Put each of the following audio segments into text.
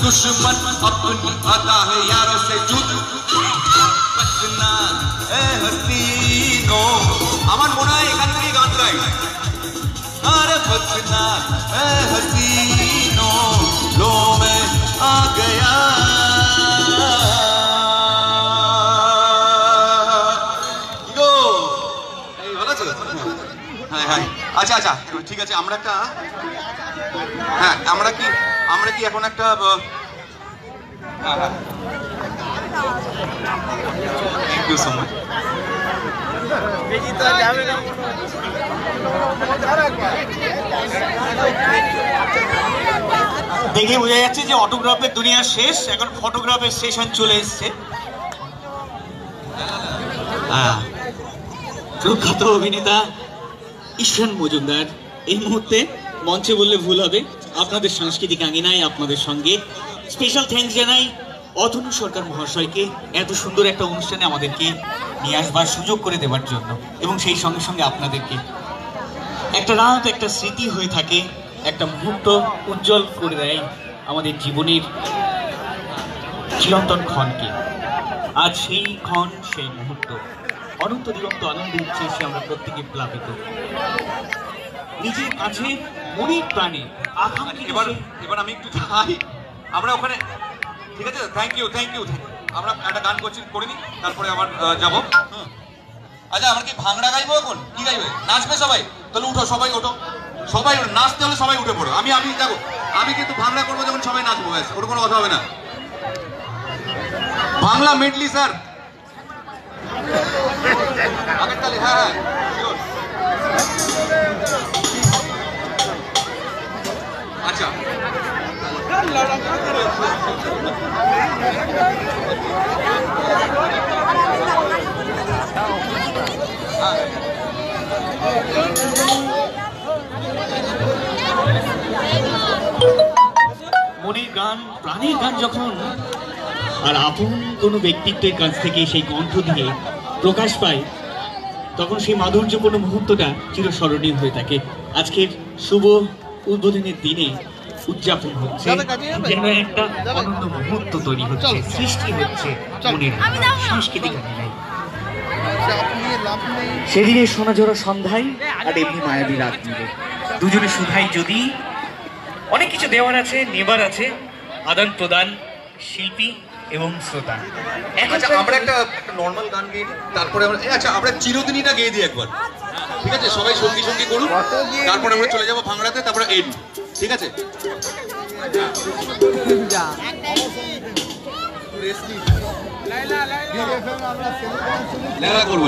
दुश्मन अपनी अदा है यारों से जुद बचना है हसीनों আমার মনে হয় এখান থেকে গান গাই अरे बचना है हसीनों लो मैं आ गया গো এই ভালো আছো হ্যাঁ হ্যাঁ আচ্ছা আচ্ছা ঠিক আছে আমরা একটা হ্যাঁ আমরা কি এখন একটা হ্যাঁ হ্যাঁ থ্যাংক ইউ সো মাচ দেখে বোঝা যাচ্ছে যে অটোগ্রাফের দুনিয়া শেষ এখন ফটোগ্রাফের সেশন চলে এসছে প্রখ্যাত অভিনেতা ঈশান মজুমদার এই মুহূর্তে মঞ্চে বললে ভুল হবে আপনাদের সাংস্কৃতিক আঙ্গিনায় আপনাদের সঙ্গে স্পেশাল থ্যাঙ্কস জানাই অতনু সরকার মহাশয়কে এত সুন্দর একটা অনুষ্ঠানে আমাদেরকে নিয়ে আসবার সুযোগ করে দেওয়ার জন্য এবং সেই সঙ্গে সঙ্গে আপনাদেরকে একটা রাত একটা স্মৃতি হয়ে থাকে একটা মুহূর্ত উজ্জ্বল করে দেয় আমাদের জীবনের চিরন্তন ক্ষণকে আজ সেই ক্ষণ সেই মুহূর্ত অনন্ত দিগন্ত আনন্দ উচ্ছ্বাসে আমরা প্রত্যেকে প্লাবিত নিজের কাছে মনের প্রাণে এবার আমি একটু যাই আমরা ওখানে ঠিক আছে থ্যাংক ইউ আমরা একটা গান করে নি তারপরে আবার যাবো আচ্ছা আমরা কি ভাঙড়া গাইবো এখন কি গাইবে নাচবে সবাই তাহলে উঠো সবাই ওঠো সবাই নাচতে হলে সবাই উঠে পড়ো আমি দেখো আমি কিন্তু ভাঙড়া করবো যখন সবাই নাচবো ব্যাস ওর কোনো কথা হবে না বাংলা মেডলি স্যার আগের তালে হ্যাঁ হ্যাঁ আচ্ছা মনের গান প্রাণের গান যখন আর আপন কোনো ব্যক্তিত্বের কাছ থেকে সেই কণ্ঠ দিয়ে প্রকাশ পায় তখন সেই মাধুর্যপূর্ণ মুহূর্তটা চিরস্মরণীয় হয়ে থাকে আজকের শুভ উদ্বোধনের দিনে উদযাপন হচ্ছে যেন একটা আনন্দ মুহূর্ত তৈরি হচ্ছে সৃষ্টি হচ্ছে মনের সাংস্কৃতিক আঙ্গিনায় সেদিনের সোনাঝোড়া সন্ধ্যায় আর এমনি মায়াবী রাত মিলে দুজনে শুধাই যদি অনেক কিছু দেওয়ার আছে নেবার আছে আদান প্রদান শিল্পী এবং শ্রোতা আচ্ছা আমরা একটা নর্মাল গান গেয়ে তারপরে আচ্ছা আমরা চিরদিনীটা গেয়ে দিই একবার ঠিক আছে সবাই সঙ্গী করুন তারপরে আমরা চলে যাবো ভাঙড়াতে তারপরে এড ঠিক আছে লেলা করবো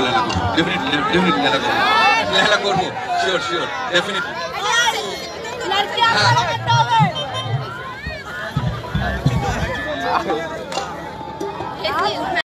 লেলা করবো শিওর ডেফিনেটলি